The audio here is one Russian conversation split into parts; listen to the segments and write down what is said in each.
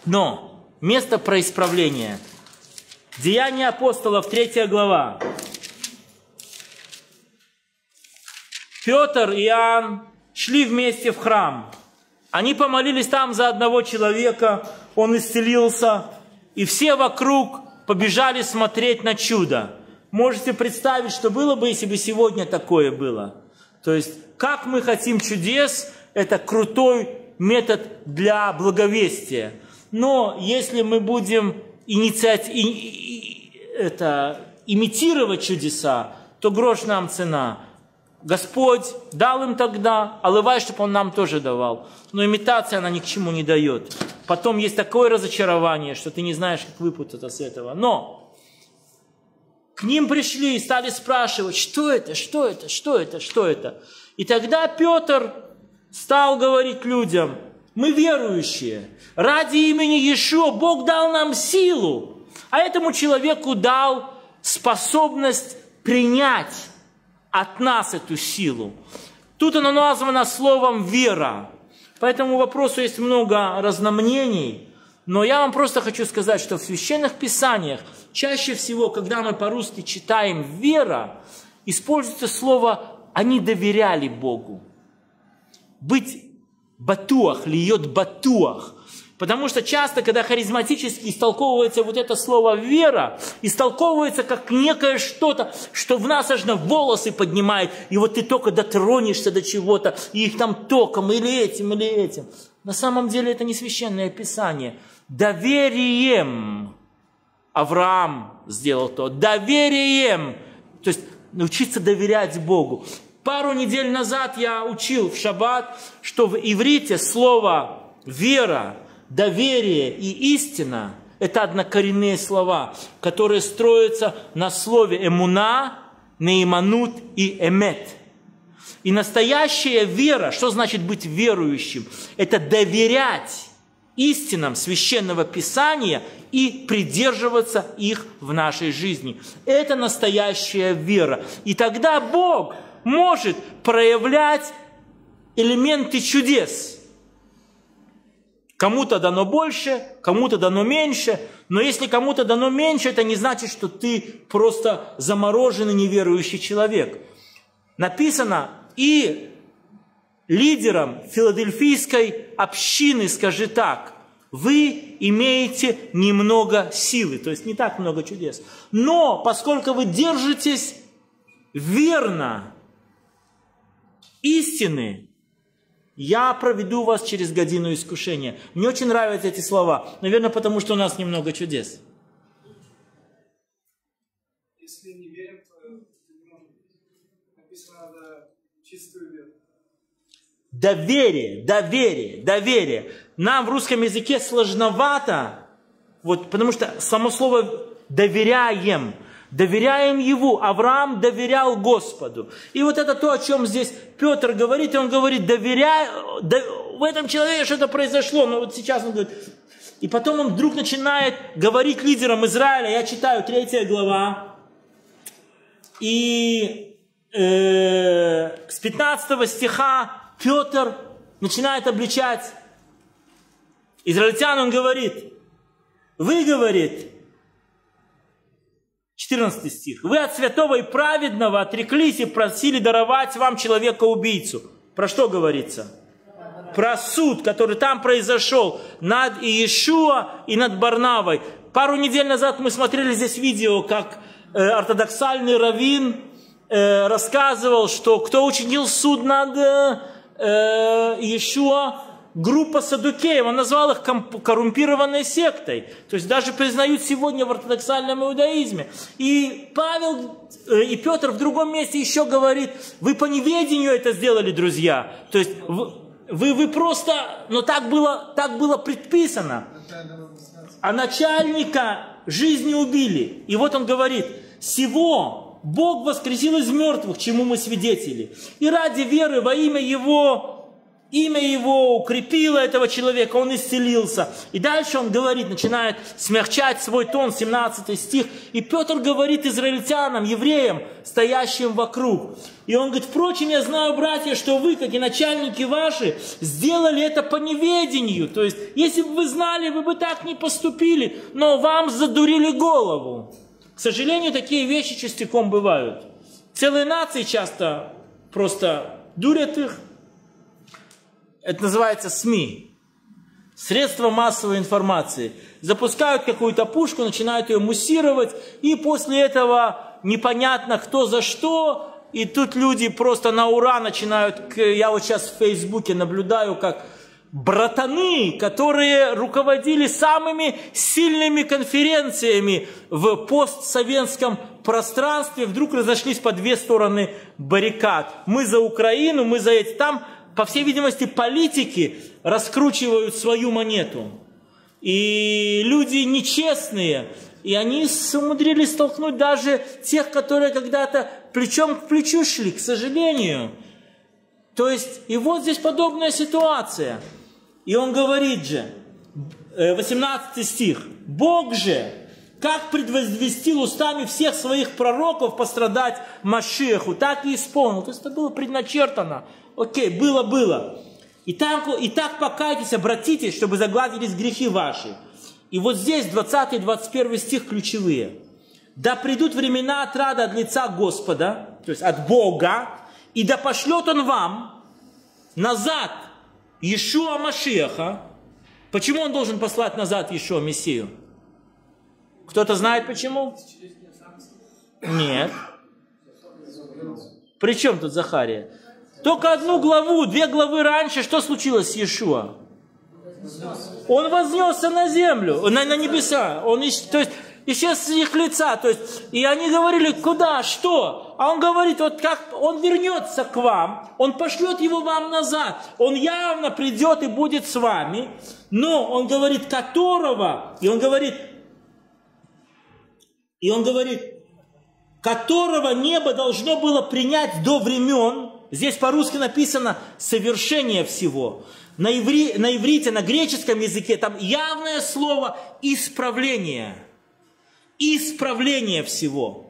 Но место про исправление. Деяния апостолов, 3 глава. Петр и Иоанн шли вместе в храм. Они помолились там за одного человека, он исцелился, и все вокруг побежали смотреть на чудо. Можете представить, что было бы, если бы сегодня такое было? То есть, как мы хотим чудес, это крутой метод для благовестия. Но если мы будем имитировать чудеса, то грош нам цена. Господь дал им тогда, а лывай, чтобы Он нам тоже давал. Но имитация, она ни к чему не дает. Потом есть такое разочарование, что ты не знаешь, как выпутаться с этого. Но к ним пришли и стали спрашивать, что это, что это, что это, что это. И тогда Петр стал говорить людям: мы верующие, ради имени Иешуа Бог дал нам силу, а этому человеку дал способность принять от нас эту силу. Тут оно названо словом «вера». По этому вопросу есть много разномнений, но я вам просто хочу сказать, что в Священных Писаниях чаще всего, когда мы по-русски читаем «вера», используется слово «они доверяли Богу». Быть батуах, льет батуах. Потому что часто, когда харизматически истолковывается вот это слово «вера», истолковывается как некое что-то, что в нас аж на волосы поднимает, и вот ты только дотронешься до чего-то, и их там током, или этим, или этим. На самом деле это не Священное Писание. Доверием Авраам сделал то. Доверием. То есть научиться доверять Богу. Пару недель назад я учил в шаббат, что в иврите слово «вера», доверие и истина – это однокоренные слова, которые строятся на слове эмуна, неиманут и эмет. И настоящая вера, что значит быть верующим? Это доверять истинам Священного Писания и придерживаться их в нашей жизни. Это настоящая вера. И тогда Бог может проявлять элементы чудес. Кому-то дано больше, кому-то дано меньше. Но если кому-то дано меньше, это не значит, что ты просто замороженный неверующий человек. Написано: и лидерам филадельфийской общины скажи так: вы имеете немного силы, то есть не так много чудес. Но поскольку вы держитесь верно истины, я проведу вас через годину искушения. Мне очень нравятся эти слова. Наверное, потому что у нас немного чудес. Если не верим, то не может быть. Написано надо чистую веру. Доверие, доверие, доверие. Нам в русском языке сложновато, вот, потому что само слово «доверяем». Доверяем Его. Авраам доверял Господу. И вот это то, о чем здесь Петр говорит. И он говорит: в этом человеке что-то произошло. Но вот сейчас он говорит. И потом он вдруг начинает говорить лидерам Израиля. Я читаю 3 глава. И с 15 стиха Петр начинает обличать израильтян. Он говорит: вы, говорит, 14 стих. Вы от святого и праведного отреклись и просили даровать вам человека-убийцу. Про что говорится? Про суд, который там произошел над Иешуа и над Барнавой. Пару недель назад мы смотрели здесь видео, как ортодоксальный раввин рассказывал, что кто учинил суд над Иешуа, группа саддукеев, он назвал их коррумпированной сектой. То есть даже признают сегодня в ортодоксальном иудаизме. И Павел и Петр в другом месте еще говорит: вы по неведению это сделали, друзья. То есть вы просто, но так было предписано. А начальника жизни убили. И вот он говорит: сего Бог воскресил из мертвых, чему мы свидетели. И ради веры во имя Его имя его укрепило этого человека, он исцелился. И дальше он говорит, начинает смягчать свой тон, 17 стих. И Петр говорит израильтянам, евреям, стоящим вокруг. И он говорит, впрочем, я знаю, братья, что вы, как и начальники ваши, сделали это по неведению. То есть, если бы вы знали, вы бы так не поступили, но вам задурили голову. К сожалению, такие вещи частиком бывают. Целые нации часто просто дурят их. Это называется СМИ. Средства массовой информации. Запускают какую-то пушку, начинают ее муссировать, и после этого непонятно кто за что, и тут люди просто на ура начинают, я вот сейчас в Фейсбуке наблюдаю, как братаны, которые руководили самыми сильными конференциями в постсоветском пространстве, вдруг разошлись по две стороны баррикад. Мы за Украину, мы за эти. Там, по всей видимости, политики раскручивают свою монету. И люди нечестные, и они умудрились столкнуть даже тех, которые когда-то плечом к плечу шли, к сожалению. То есть, и вот здесь подобная ситуация. И он говорит же, 18 стих, «Бог же, как предвозвестил устами всех своих пророков пострадать Машиаху, так и исполнил». То есть, это было предначертано. Окей, было. Итак, покайтесь, обратитесь, чтобы загладились грехи ваши. И вот здесь 20-21 стих ключевые. «Да придут времена отрады от лица Господа», то есть от Бога, «и да пошлет Он вам назад Иешуа Машиаха». Почему Он должен послать назад Иешуа Мессию? Кто-то знает почему? Нет. При чем тут Захария? Только одну главу, 2 главы раньше, что случилось с Иешуа? Он вознесся на землю, на небеса. То есть исчез с их лица. То есть, и они говорили, куда, что? А он говорит, вот как он вернется к вам, он пошлет его вам назад. Он явно придет и будет с вами. Но он говорит, которого, и он говорит, которого небо должно было принять до времен. Здесь по-русски написано «совершение всего». На иврите, на греческом языке там явное слово «исправление». Исправление всего.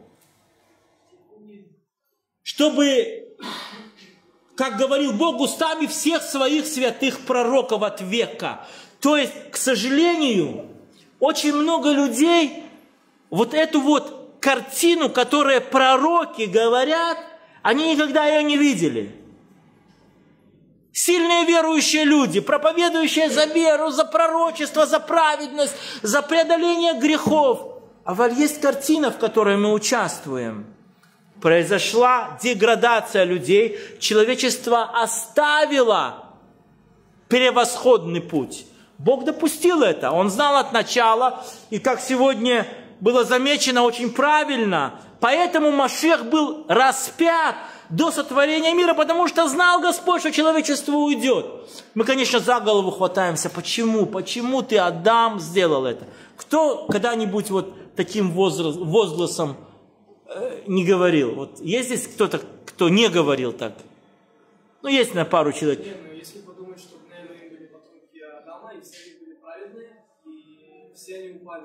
Чтобы, как говорил Бог, устами всех своих святых пророков от века. То есть, к сожалению, очень много людей вот эту вот картину, которую пророки говорят, они никогда ее не видели. Сильные верующие люди, проповедующие за веру, за пророчество, за праведность, за преодоление грехов. А вот есть картина, в которой мы участвуем. Произошла деградация людей, человечество оставило превосходный путь. Бог допустил это, Он знал от начала, и как сегодня было замечено очень правильно, поэтому Машиах был распят до сотворения мира, потому что знал Господь, что человечество уйдет. Мы, конечно, за голову хватаемся. Почему? Почему ты, Адам, сделал это? Кто когда-нибудь вот таким возгласом не говорил? Вот есть здесь кто-то, кто не говорил так? Ну, есть на пару человек. Нет, но если подумать, что, наверное, были потомки Адама, и все они были праведные, и все они упали.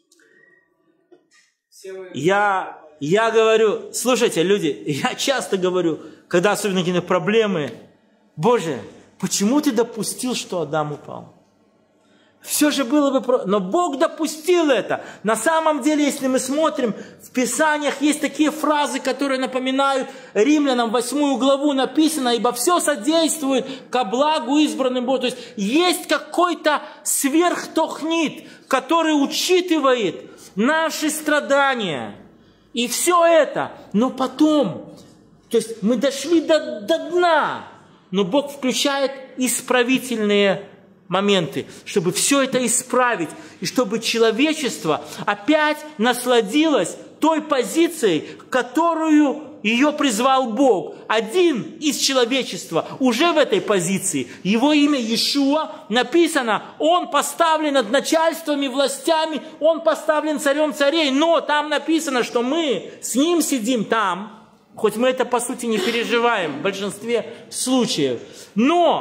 Я говорю, слушайте, люди, я часто говорю, когда особенно какие-то проблемы, Боже, почему ты допустил, что Адам упал? Все же было бы... Но Бог допустил это. На самом деле, если мы смотрим, в Писаниях есть такие фразы, которые напоминают Римлянам 8 главу написано, ибо все содействует ко благу избранным Богом. То есть какой-то сверхтохнит, который учитывает наши страдания. И все это. Но потом, то есть мы дошли до дна, но Бог включает исправительные моменты, чтобы все это исправить, и чтобы человечество опять насладилось той позицией, которую ее призвал Бог. Один из человечества уже в этой позиции. Его имя Иешуа написано, он поставлен над начальствами, властями, он поставлен царем царей, но там написано, что мы с ним сидим там, хоть мы это по сути не переживаем в большинстве случаев. Но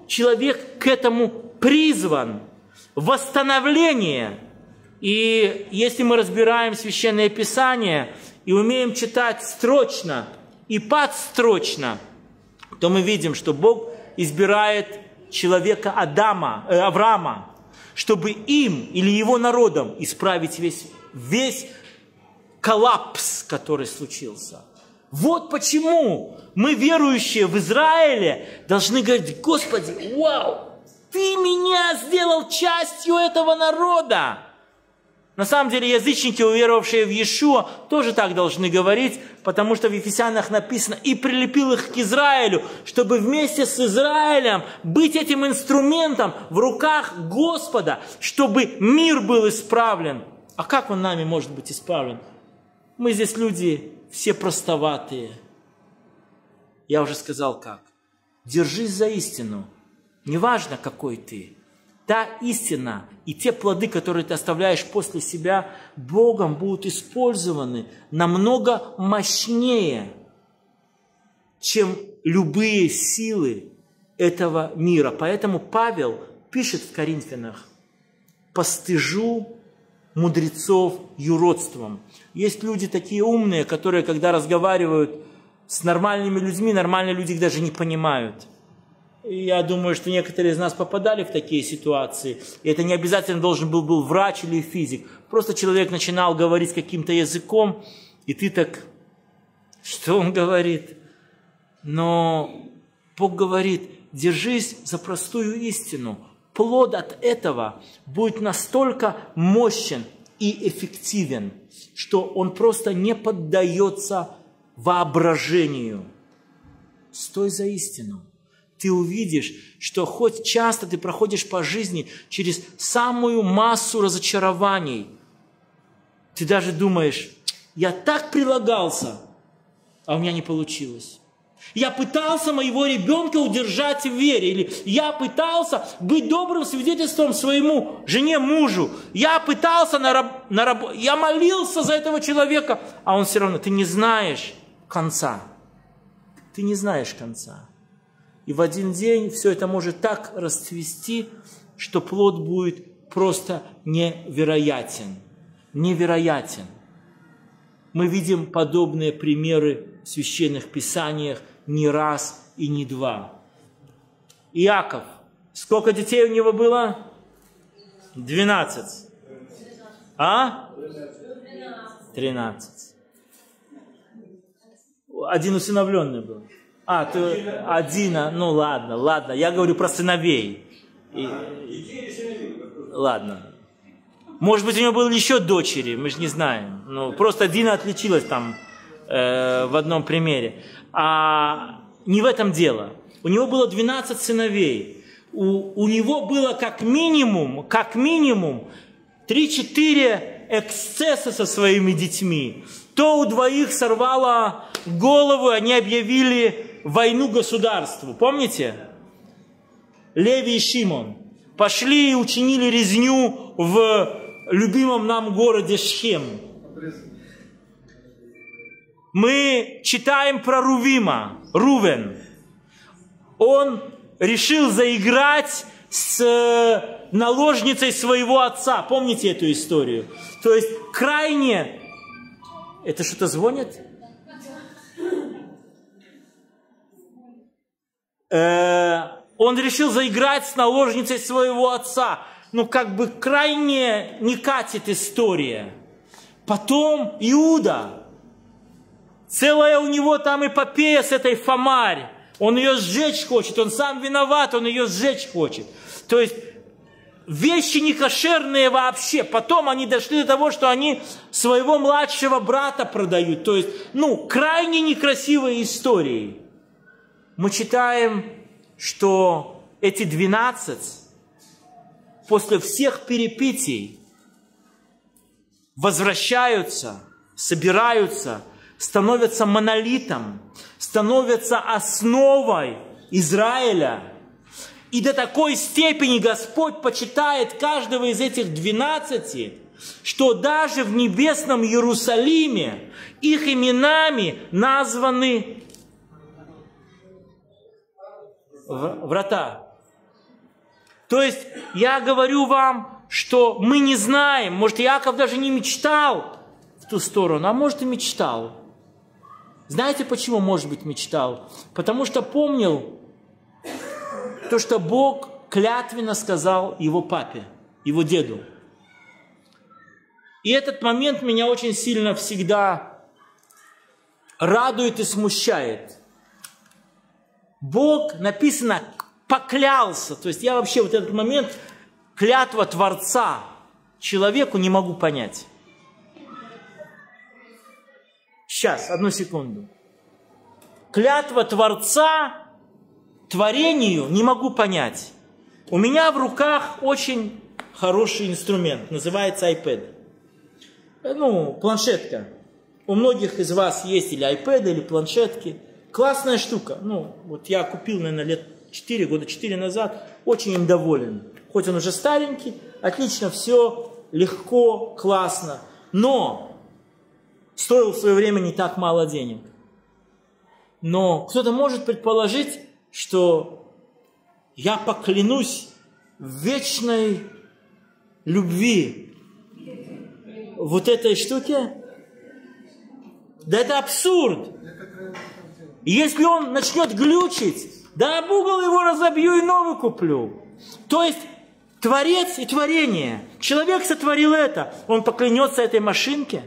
человек к этому призван. Восстановление. И если мы разбираем Священное Писание и умеем читать строчно и подстрочно, то мы видим, что Бог избирает человека Авраама, чтобы им или его народом исправить весь коллапс, который случился. Вот почему мы, верующие в Израиле, должны говорить: Господи, вау, Ты меня сделал частью этого народа. На самом деле язычники, уверовавшие в Иешуа, тоже так должны говорить, потому что в Ефесянах написано: «И прилепил их к Израилю, чтобы вместе с Израилем быть этим инструментом в руках Господа, чтобы мир был исправлен». А как он нами может быть исправлен? Мы здесь люди все простоватые. Я уже сказал как. Держись за истину. Неважно, какой ты. Та истина и те плоды, которые ты оставляешь после себя, Богом будут использованы намного мощнее, чем любые силы этого мира. Поэтому Павел пишет в Коринфянах: «Постыжу мудрецов юродством». Есть люди такие умные, которые, когда разговаривают с нормальными людьми, нормальные люди их даже не понимают. И я думаю, что некоторые из нас попадали в такие ситуации. И это не обязательно должен был врач или физик. Просто человек начинал говорить каким-то языком, и ты так: что он говорит? Но Бог говорит: держись за простую истину. Плод от этого будет настолько мощен и эффективен, что он просто не поддается воображению. Стой за истину. Ты увидишь, что хоть часто ты проходишь по жизни через самую массу разочарований, ты даже думаешь: я так прилагался, а у меня не получилось. Я пытался моего ребенка удержать в вере, или я пытался быть добрым свидетельством своему жене, мужу. Я пытался я молился за этого человека, а он все равно. Ты не знаешь конца. Ты не знаешь конца. И в один день все это может так расцвести, что плод будет просто невероятен. Невероятен. Мы видим подобные примеры в Священных Писаниях не раз и не два. Иаков. Сколько детей у него было? 12. А? 13. Один усыновленный был. Ну ладно. Я говорю про сыновей. Ладно. Может быть, у него были еще дочери, мы же не знаем. Ну, просто Дина отличилась там в одном примере. А не в этом дело. У него было 12 сыновей. У него было как минимум 3-4 эксцесса со своими детьми. То у двоих сорвало голову, они объявили войну государству. Помните? Леви и Шимон пошли и учинили резню в любимом нам городе Шхем. Мы читаем про Рувен. Он решил заиграть с наложницей своего отца. Помните эту историю? То есть крайне... Это что-то звонит? Он решил заиграть с наложницей своего отца. Ну, как бы крайне не катит история. Потом Иуда. Целая у него там эпопея с этой Фомарь. Он ее сжечь хочет, он сам виноват, он ее сжечь хочет. То есть вещи некошерные вообще. Потом они дошли до того, что они своего младшего брата продают. То есть, крайне некрасивые истории. Мы читаем, что эти 12 после всех перипетий возвращаются, собираются, становятся монолитом, становятся основой Израиля. И до такой степени Господь почитает каждого из этих 12, что даже в небесном Иерусалиме их именами названы врата. То есть я говорю вам, что мы не знаем, может, Иаков даже не мечтал в ту сторону, а может и мечтал. Знаете, почему, может быть, мечтал? Потому что помнил то, что Бог клятвенно сказал его папе, его деду. И этот момент меня очень сильно всегда радует и смущает. Бог, написано, поклялся. То есть я вообще вот этот момент, клятва Творца человеку не могу понять. Сейчас, одну секунду. Клятва Творца творению не могу понять. У меня в руках очень хороший инструмент, называется iPad. Планшетка. У многих из вас есть или iPad, или планшетки. Классная штука. Вот я купил, наверное, года 4 назад. Очень им доволен. Хоть он уже старенький, отлично все, легко, классно. Но стоил в свое время не так мало денег. Но кто-то может предположить, что я поклянусь в вечной любви вот этой штуке. Да это абсурд. Если он начнет глючить, да об угол его разобью и новый куплю. То есть Творец и творение. Человек сотворил это. Он поклянется этой машинке.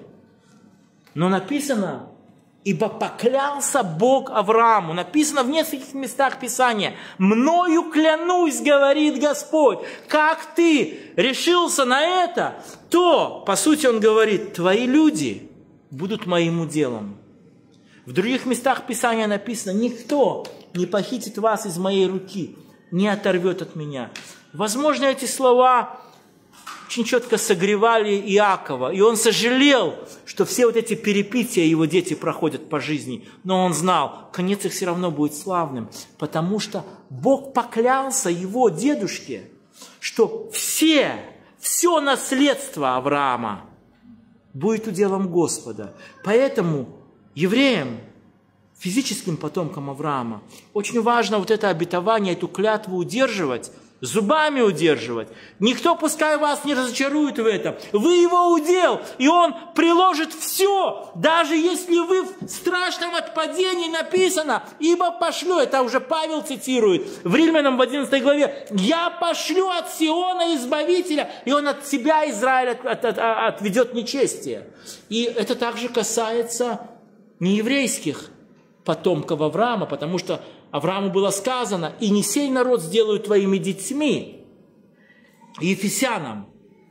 Но написано, ибо поклялся Бог Аврааму. Написано в нескольких местах Писания. Мною клянусь, говорит Господь. Как ты решился на это, то, по сути, он говорит, твои люди будут моим уделом. В других местах Писания написано, никто не похитит вас из моей руки, не оторвет от меня. Возможно, эти слова очень четко согревали Иакова, и он сожалел, что все вот эти перипетии его дети проходят по жизни, но он знал, конец их все равно будет славным, потому что Бог поклялся его дедушке, что все наследство Авраама будет уделом Господа. Поэтому евреям, физическим потомкам Авраама, очень важно вот это обетование, эту клятву удерживать, зубами удерживать. Никто пускай вас не разочарует в этом. Вы его удел, и он приложит все, даже если вы в страшном отпадении написано, ибо пошлю, это уже Павел цитирует в Римлянам в 11 главе, я пошлю от Сиона избавителя, и он от себя, Израиль, отведет нечестие. И это также касается нееврейских потомков Авраама, потому что Аврааму было сказано, и не сей народ сделаю твоими детьми. Ефесянам,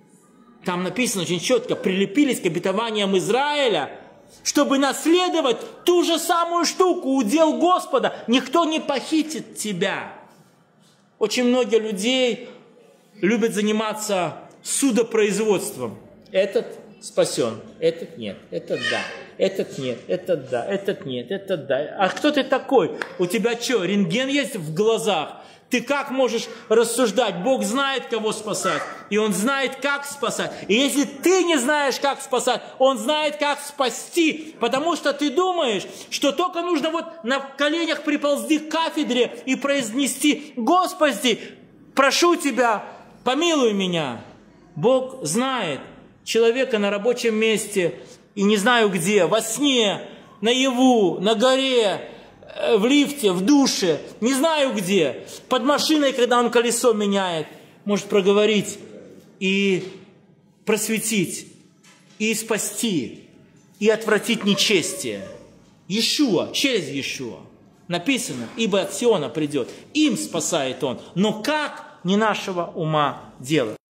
там написано очень четко, прилепились к обетованиям Израиля, чтобы наследовать ту же самую штуку, удел Господа. Никто не похитит тебя. Очень много людей любят заниматься судопроизводством. Этот спасен, этот нет, этот да. Этот нет, этот да, этот нет, этот да. А кто ты такой? У тебя что, рентген есть в глазах? Ты как можешь рассуждать? Бог знает, кого спасать. И Он знает, как спасать. И если ты не знаешь, как спасать, Он знает, как спасти. Потому что ты думаешь, что только нужно вот на коленях приползти к кафедре и произнести: Господи, прошу Тебя, помилуй меня. Бог знает человека на рабочем месте, и не знаю где, во сне, наяву, на горе, в лифте, в душе, не знаю где, под машиной, когда он колесо меняет, может проговорить и просветить, и спасти, и отвратить нечестие. Иешуа, через Иешуа написано, ибо от Сиона придет, им спасает он, но как, не нашего ума дело.